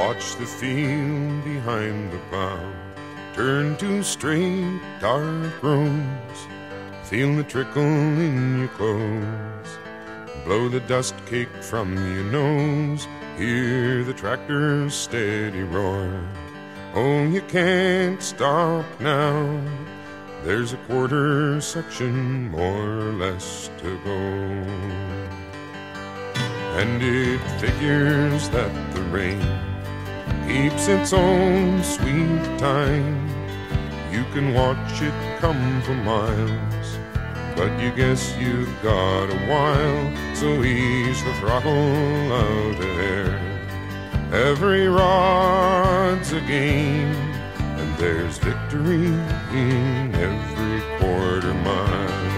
Watch the field behind the plow turn to straight, dark roads. Feel the trickle in your clothes. Blow the dust cake from your nose. Hear the tractor's steady roar. Oh, you can't stop now. There's a quarter section more or less to go. And it figures that the rain keeps its own sweet time. You can watch it come for miles, but you guess you've got a while. So ease the throttle out of air. Every rod's a game, and there's victory in every quarter mile.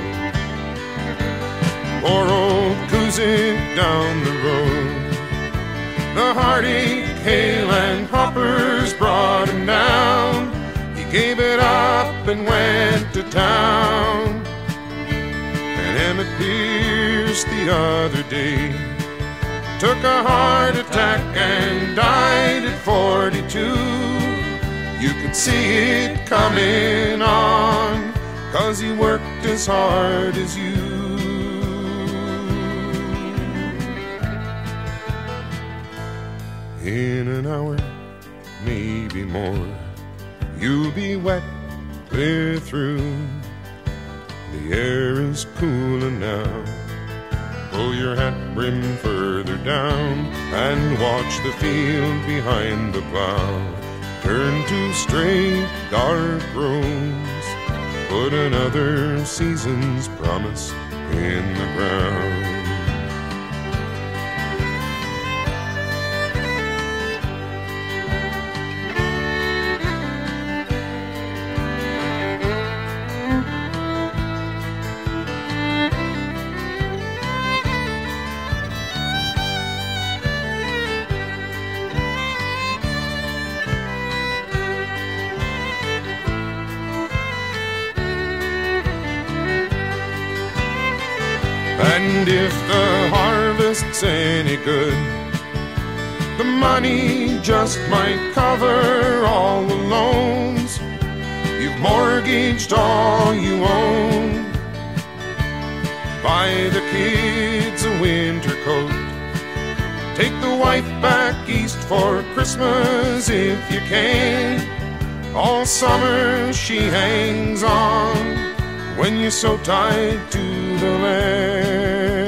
Poor old Coozit down the road, the heartache, hail, and hoppers brought him down. He gave it up and went to town. And Emmett Pierce the other day took a heart attack and died at 42. You could see it coming on, 'cause he worked as hard as you. In an hour, maybe more, you'll be wet clear through. The air is cooler now. Pull your hat brim further down and watch the field behind the plow turn to straight, dark roads. Put another season's promise in the ground. And if the harvest's any good, the money just might cover all the loans. You've mortgaged all you own. Buy the kids a winter coat. Take the wife back east for Christmas if you can. All summer she hangs on when you're so tied to the land.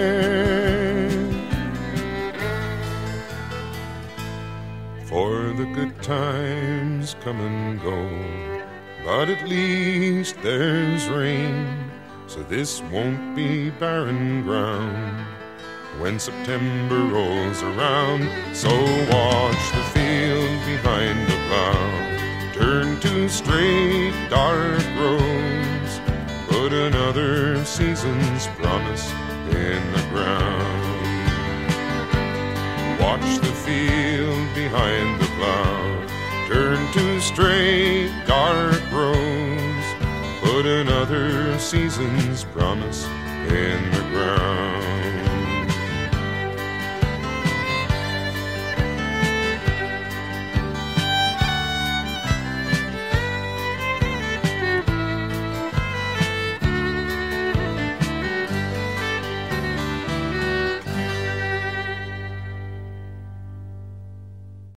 For the good times come and go, but at least there's rain, so this won't be barren ground when September rolls around. So watch the field behind the plow turn to straight, dark roads. Put another season's promise in the ground. Watch the field behind the plow turn to straight, dark roads. Put another season's promise in the ground.